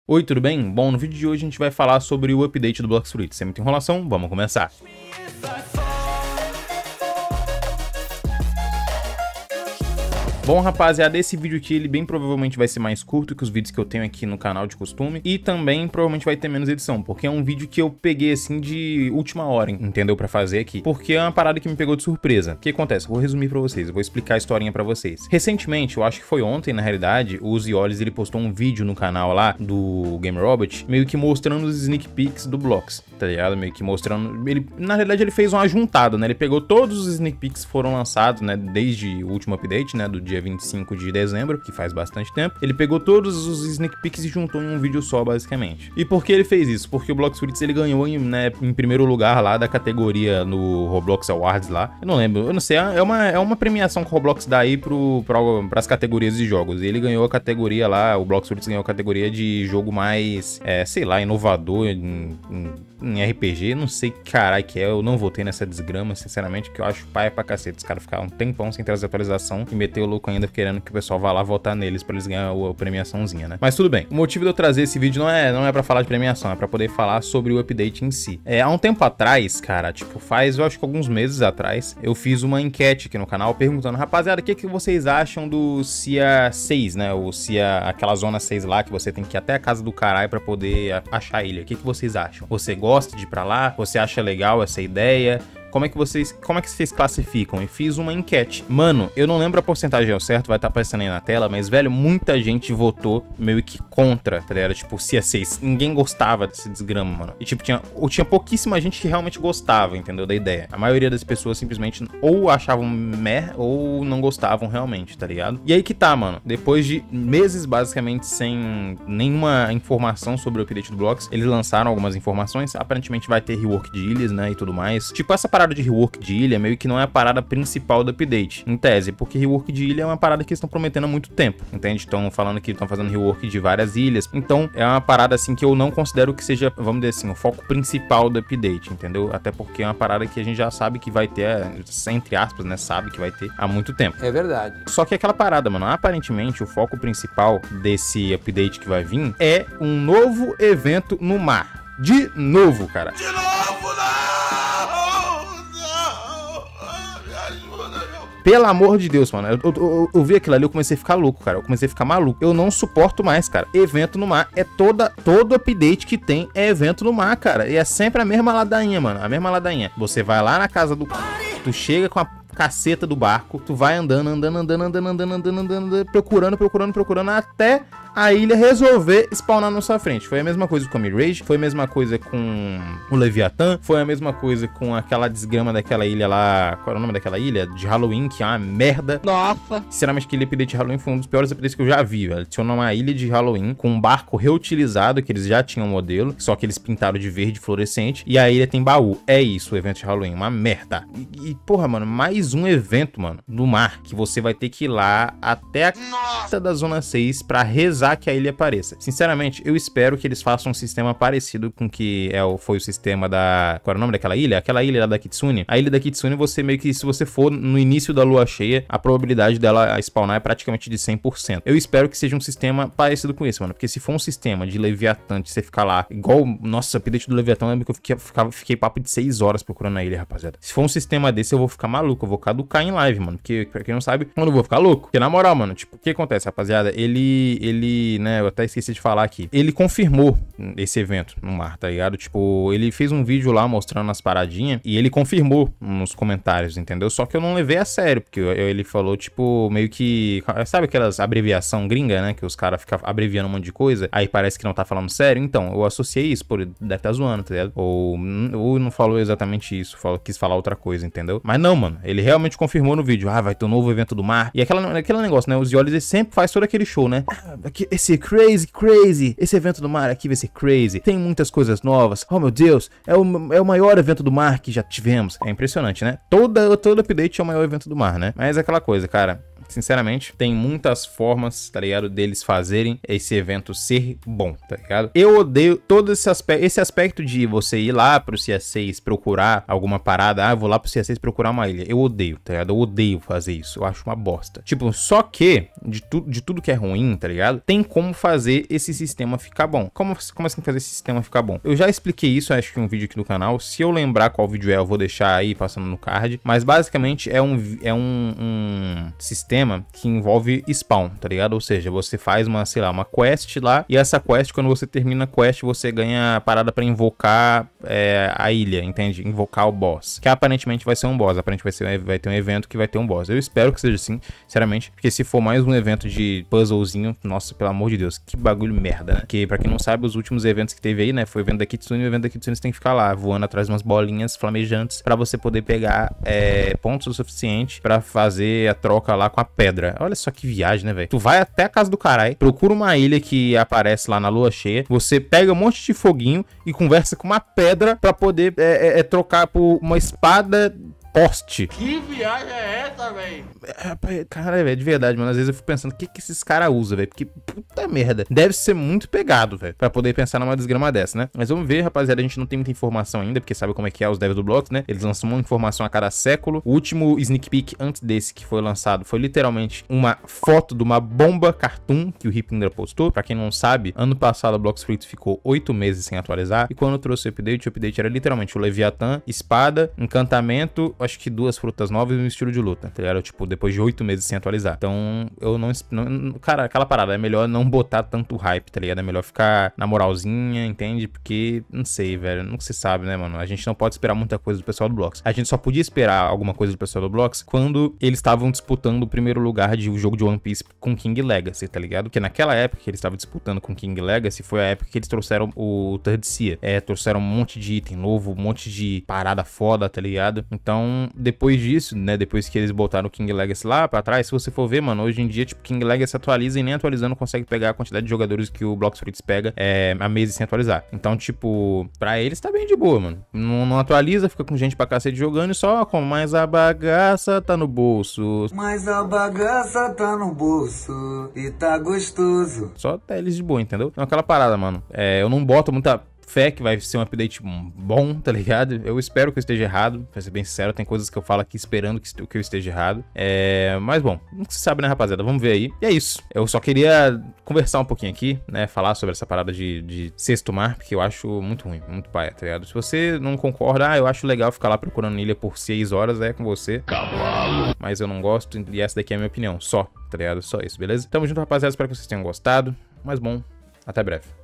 Oi, tudo bem? Bom, no vídeo de hoje a gente vai falar sobre o update do Blox Fruits. Sem muita enrolação, vamos começar. Bom, rapaziada, esse vídeo aqui, ele bem provavelmente vai ser mais curto que os vídeos que eu tenho aqui no canal de costume. E também, provavelmente, vai ter menos edição, porque é um vídeo que eu peguei, assim, de última hora, entendeu? Pra fazer aqui. Porque é uma parada que me pegou de surpresa. O que acontece? Eu vou resumir pra vocês, eu vou explicar a historinha pra vocês. Recentemente, eu acho que foi ontem, na realidade, o Zioles, ele postou um vídeo no canal lá do Game Robot, meio que mostrando os sneak peeks do Blox, tá ligado? Meio que mostrando... Ele, na realidade, ele fez uma juntada, né? Ele pegou todos os sneak peeks que foram lançados, né? Desde o último update, né? Do dia 25 de dezembro, que faz bastante tempo. Ele pegou todos os sneak peeks e juntou em um vídeo só, basicamente. E por que ele fez isso? Porque o Blox Fruits, ele ganhou em primeiro lugar lá da categoria no Roblox Awards lá. Eu não lembro, eu não sei, é uma premiação que o Roblox dá aí pras categorias de jogos. E ele ganhou a categoria lá, o Blox Fruits ganhou a categoria de jogo mais, sei lá, inovador em RPG. Não sei que caralho que é, eu não votei nessa desgrama, sinceramente, que eu acho paia pra cacete. Os caras ficaram um tempão sem trazer atualização e meter o louco ainda querendo que o pessoal vá lá votar neles pra eles ganharem a premiaçãozinha, né? Mas tudo bem. O motivo de eu trazer esse vídeo não é pra falar de premiação, é pra poder falar sobre o update em si. Há um tempo atrás, cara, tipo, eu acho que alguns meses atrás, eu fiz uma enquete aqui no canal perguntando, rapaziada, o que vocês acham do CIA 6, né? Ou CIA, aquela zona 6 lá, que você tem que ir até a casa do caralho pra poder achar a ilha. O que vocês acham? Você gosta de ir pra lá? Você acha legal essa ideia? Como é que vocês classificam? E fiz uma enquete. Mano, eu não lembro a porcentagem ao certo, vai estar aparecendo aí na tela, mas, velho, muita gente votou meio que contra, tá ligado? Tipo, CIA 6. Ninguém gostava desse desgrama, mano. E, tipo, tinha pouquíssima gente que realmente gostava, entendeu? Da ideia. A maioria das pessoas simplesmente ou achavam meh ou não gostavam realmente, tá ligado? E aí que tá, mano. Depois de meses, basicamente, sem nenhuma informação sobre o update do Blox, eles lançaram algumas informações. Aparentemente vai ter rework de ilhas, né? E tudo mais. Tipo, essa parada de rework de ilha meio que não é a parada principal do update, em tese, porque rework de ilha é uma parada que eles estão prometendo há muito tempo, entende? Estão falando que estão fazendo rework de várias ilhas, então é uma parada assim que eu não considero que seja, vamos dizer assim, o foco principal do update, entendeu? Até porque é uma parada que a gente já sabe que vai ter, entre aspas, né, sabe que vai ter há muito tempo. É verdade. Só que aquela parada, mano, aparentemente o foco principal desse update que vai vir é um novo evento no mar. De novo, cara. De novo, não! Pelo amor de Deus, mano, eu vi aquilo ali, eu comecei a ficar louco, cara, eu comecei a ficar maluco. Eu não suporto mais, cara. Evento no mar é todo update que tem é evento no mar, cara. E é sempre a mesma ladainha, mano, a mesma ladainha. Você vai lá na casa do... Tu chega com a caceta do barco, tu vai andando, procurando até a ilha resolver spawnar na sua frente. Foi a mesma coisa com a Mirage, foi a mesma coisa com o Leviathan, foi a mesma coisa com aquela desgrama daquela ilha lá, qual era o nome daquela ilha? De Halloween, que é uma merda. Nossa! Sinceramente, aquele update de Halloween foi um dos piores updates que eu já vi, velho. Adicionou uma ilha de Halloween com um barco reutilizado, que eles já tinham um modelo, só que eles pintaram de verde fluorescente, e a ilha tem baú. É isso, o evento de Halloween, uma merda. E porra, mano, mais um evento, mano, no mar, que você vai ter que ir lá até a casa da Zona 6 pra rezar que a ilha apareça. Sinceramente, eu espero que eles façam um sistema parecido com que foi o sistema da... Qual era o nome daquela ilha? Aquela ilha lá da Kitsune. A ilha da Kitsune, você meio que, se você for no início da lua cheia, a probabilidade dela spawnar é praticamente de 100%. Eu espero que seja um sistema parecido com esse, mano, porque se for um sistema de Leviathan, de você ficar lá, igual, nossa, o update do Leviathan, eu lembro que eu fiquei papo de 6 horas procurando a ilha, rapaziada. Se for um sistema desse, eu vou ficar maluco, eu vou caducar em live, mano, porque, pra quem não sabe, eu não vou ficar louco. Porque, na moral, mano, tipo, o que acontece, rapaziada? Ele, né, eu até esqueci de falar aqui, ele confirmou esse evento no mar, tá ligado? Tipo, ele fez um vídeo lá mostrando as paradinhas e ele confirmou nos comentários, entendeu? Só que eu não levei a sério, porque ele falou, tipo, meio que... Sabe aquelas abreviação gringa, né? Que os caras ficam abreviando um monte de coisa, aí parece que não tá falando sério. Então, eu associei isso, por deve estar zoando, tá ligado? Ou não falou exatamente isso, quis falar outra coisa, entendeu? Mas não, mano, ele realmente confirmou no vídeo, vai ter um novo evento do mar. E aquele negócio, né? Os Zioles, ele sempre faz todo aquele show, né? Esse crazy, esse evento do mar aqui vai ser crazy, tem muitas coisas novas, oh meu Deus, é o maior evento do mar que já tivemos. É impressionante, né? Todo update é o maior evento do mar, né? Mas é aquela coisa, cara, Sinceramente, tem muitas formas, tá ligado, deles fazerem esse evento ser bom, tá ligado? Eu odeio todo esse aspecto de você ir lá pro CS6 procurar alguma parada. Ah, eu vou lá pro CS6 procurar uma ilha. Eu odeio, tá ligado? Eu odeio fazer isso. Eu acho uma bosta. Tipo, só que de tudo que é ruim, tá ligado? Tem como fazer esse sistema ficar bom. Como assim fazer esse sistema ficar bom? Eu já expliquei isso, acho que em um vídeo aqui no canal. Se eu lembrar qual vídeo é, eu vou deixar aí passando no card. Mas basicamente é um sistema que envolve spawn, tá ligado? Ou seja, você faz uma, sei lá, uma quest lá, e essa quest, quando você termina a quest, você ganha a parada pra invocar a ilha, entende? Invocar o boss, que aparentemente vai ser um boss, aparentemente vai ter um evento que vai ter um boss. Eu espero que seja assim, sinceramente, porque se for mais um evento de puzzlezinho, nossa, pelo amor de Deus, que bagulho merda, né? Que pra quem não sabe, os últimos eventos que teve aí, né, foi o evento da Kitsune, e o evento da Kitsune você tem que ficar lá, voando atrás de umas bolinhas flamejantes, pra você poder pegar pontos o suficiente pra fazer a troca lá com a pedra. Olha só que viagem, né, velho? Tu vai até a casa do caralho, procura uma ilha que aparece lá na lua cheia, você pega um monte de foguinho e conversa com uma pedra pra poder trocar por uma espada poste. Que viagem é essa, velho? Cara, velho, de verdade, mano. Às vezes eu fico pensando o que esses caras usam, velho. Porque, puta merda. Deve ser muito pegado, velho, pra poder pensar numa desgrama dessa, né? Mas vamos ver, rapaziada. A gente não tem muita informação ainda, porque sabe como é que é os devs do Blox, né? Eles lançam uma informação a cada século. O último sneak peek antes desse que foi lançado foi literalmente uma foto de uma bomba cartoon que o Hipindra postou. Pra quem não sabe, ano passado a Blox Fruits ficou 8 meses sem atualizar. E quando trouxe o update era literalmente o Leviatã, espada, encantamento, acho que 2 frutas novas e um estilo de luta, tá ligado? Tipo, depois de 8 meses sem atualizar. Então, eu não... Cara, aquela parada, é melhor não botar tanto hype, tá ligado? É melhor ficar na moralzinha, entende? Porque, não sei, velho, não se sabe, né, mano? A gente não pode esperar muita coisa do pessoal do Blox. A gente só podia esperar alguma coisa do pessoal do Blox quando eles estavam disputando o primeiro lugar de jogo de One Piece com King Legacy, tá ligado? Porque naquela época que eles estavam disputando com King Legacy foi a época que eles trouxeram o Third Sea. Trouxeram um monte de item novo, um monte de parada foda, tá ligado? Então, depois disso, né, depois que eles botaram o King Legacy lá pra trás, se você for ver, mano, hoje em dia, tipo, King Legacy atualiza e nem atualizando consegue pegar a quantidade de jogadores que o Blox Fruits pega há meses sem atualizar. Então, tipo, pra eles tá bem de boa, mano. Não atualiza, fica com gente pra cacete jogando e só com mais a bagaça tá no bolso. Mas a bagaça tá no bolso e tá gostoso. Só tá eles de boa, entendeu? Então, aquela parada, mano. Eu não boto muita fé que vai ser um update bom, tá ligado? Eu espero que eu esteja errado, pra ser bem sincero, tem coisas que eu falo aqui esperando que eu esteja errado. Mas bom, não se sabe, né, rapaziada? Vamos ver aí. E é isso. Eu só queria conversar um pouquinho aqui, né, falar sobre essa parada de sexto mar, porque eu acho muito ruim, muito paia, tá ligado? Se você não concorda, eu acho legal ficar lá procurando ilha por 6 horas, é com você. Cavalo. Mas eu não gosto, e essa daqui é a minha opinião, só, tá ligado? Só isso, beleza? Tamo junto, rapaziada, espero que vocês tenham gostado. Mas bom, até breve.